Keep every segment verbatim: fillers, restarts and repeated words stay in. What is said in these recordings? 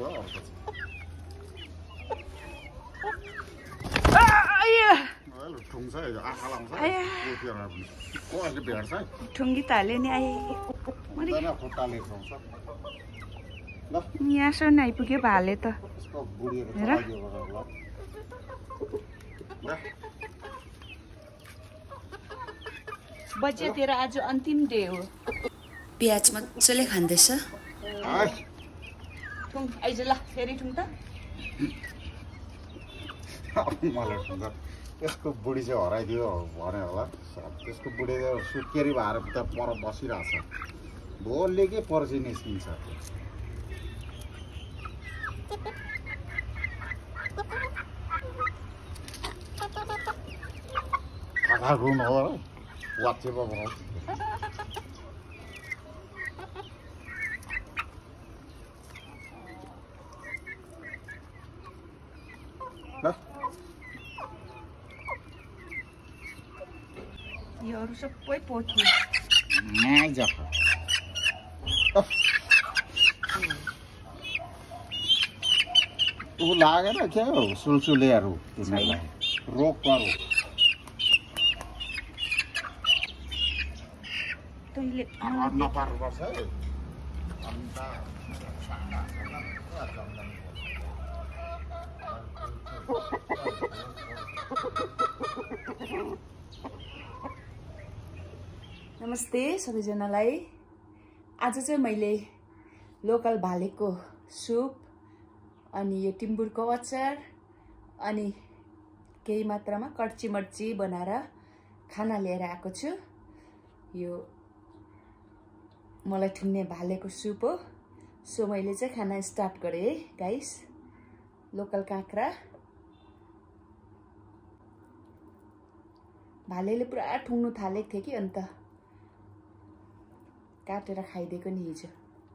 ठुङ्गी त हाल्यो नि आए यहाँसम्म आइपुग्यो भाले त हेर बजेतिर आज अन्तिम डे हो प्याज मजाले खाँदैछ ठुङ आइज ल फेरि ठुङ त मलाई ठुङ त्यसको बुढी चाहिँ हराइदियो भने होला त्यसको बुढी सुत्केरी भएर त पर बसिरहेछ भोलि के पर्सि निस्किन्छ खाखा रुन हो वाचे बनाऊ यो अरू सबै पोथी ऊ लागेन क्या हो सुलसुलेहरू रोग परो तैँले नपार्नुपर्छ है नमस्ते सबैजनालाई आज चाहिँ मैले लोकल भालेको सुप अनि यो टिम्बुरको अचार अनि केही मात्रामा कर्ची मर्ची बनाएर खाना लिएर आएको छु यो मलाई ठुन्ने भालेको सुप हो सो मैले चाहिँ खाना स्टार्ट गरेँ है गाइस लोकल काँक्रा भालेले पुरा ठुङ्नु थालेको थियो कि अन्त काटेर खाइदिएको नि हिजो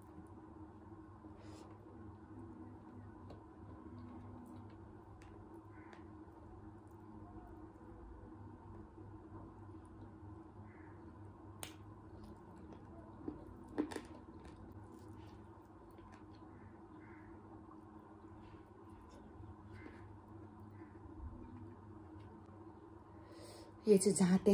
यो चाहिँ झाँटे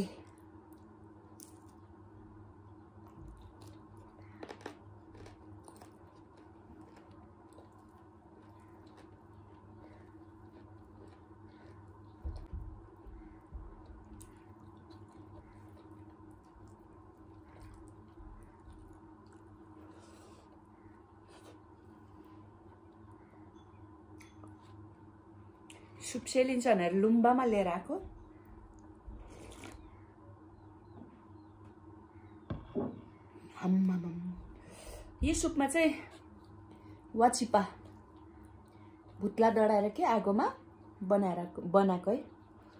सुप सेलिन्छ भनेर लुम्बामा लिएर आएको यो सुपमा चाहिँ वाचिपा भुत्ला डढाएर के आगोमा बनाएर बनाएको है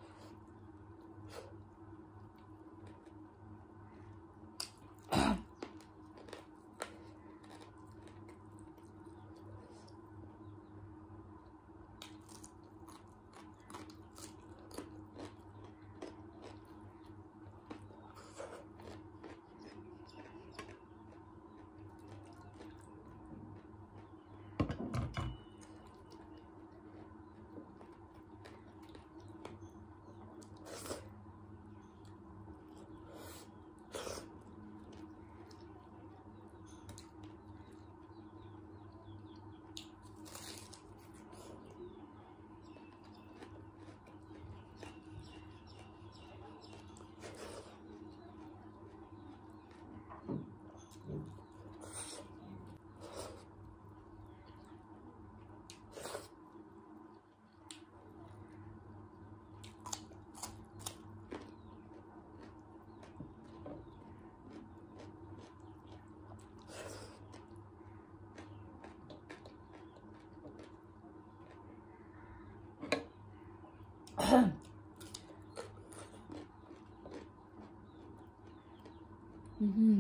Mm-hmm.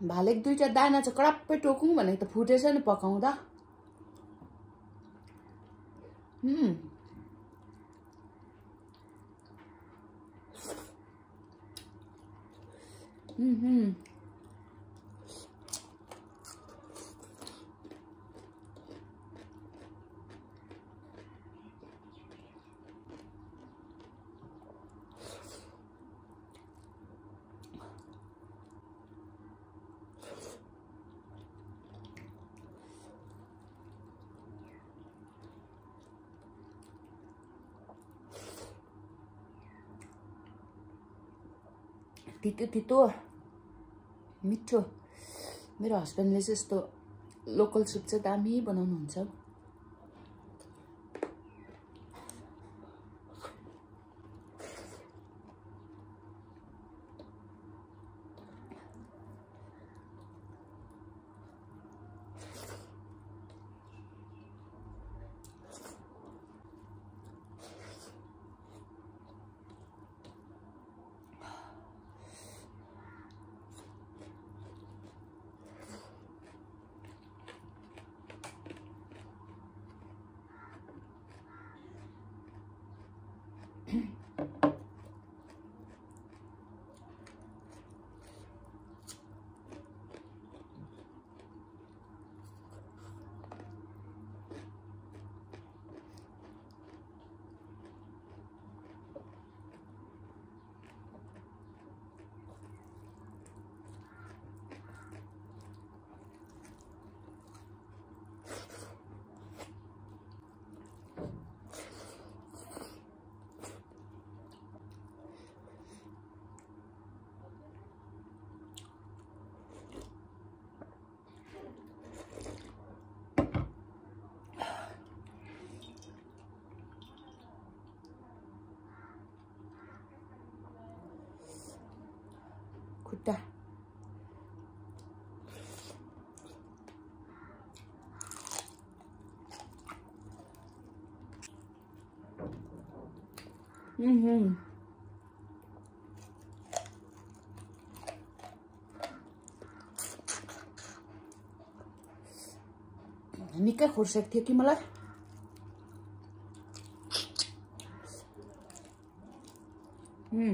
भालेको दुईटा दाना चाहिँ कराप्पै टोकौँ भनेको त फुटेछ नि पकाउँदा। हम्म हम्म तितो तितो मिठो। मेरो हस्बेन्डले चाहिँ यस्तो लोकल सुप चाहिँ दामी बनाउनुहुन्छ। खुट्टा हम्म निकै खुर्सेको थियो कि मलाई। हम्म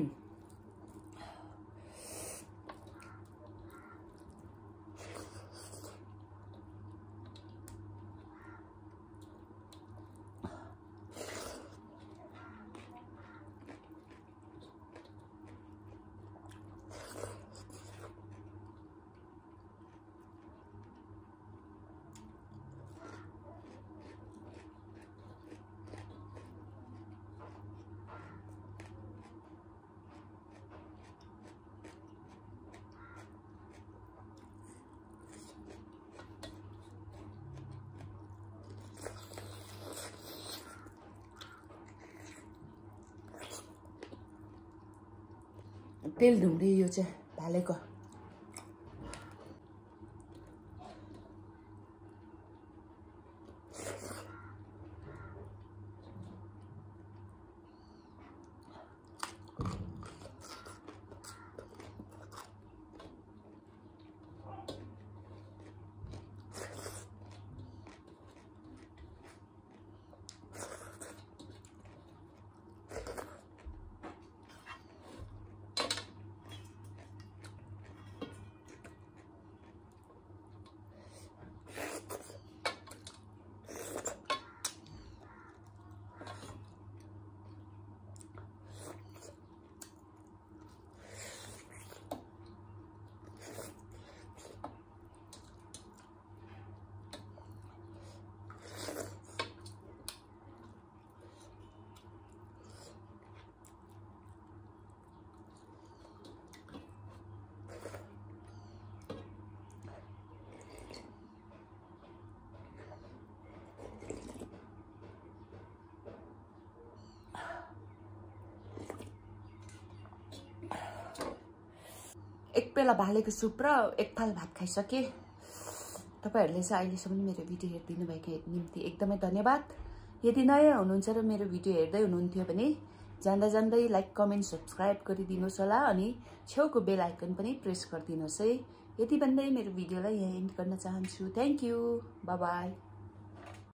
तेल ढुङ्ग्री यो चाहिँ भालेको। एक पेला भालेको सुप र एक थाल भात खाइसके। तपाईहरुले चाहिँ अहिलेसम्म मेरो भिडियो हेर्दिनु भएको निम्ति एकदमै धन्यवाद। यदि नयाँ हुनुहुन्छ र मेरो भिडियो हेर्दै हुनुहुन्थ्यो भने जान्दा जान्दै लाइक कमेन्ट सब्स्क्राइब गरिदिनुहोस् होला अनि छेउको बेल आइकन पनि प्रेस गरिदिनुहोस् है। यति भन्दै मेरो भिडियोलाई यहाँ एन्ड गर्न चाहन्छु। Thank you, bye by.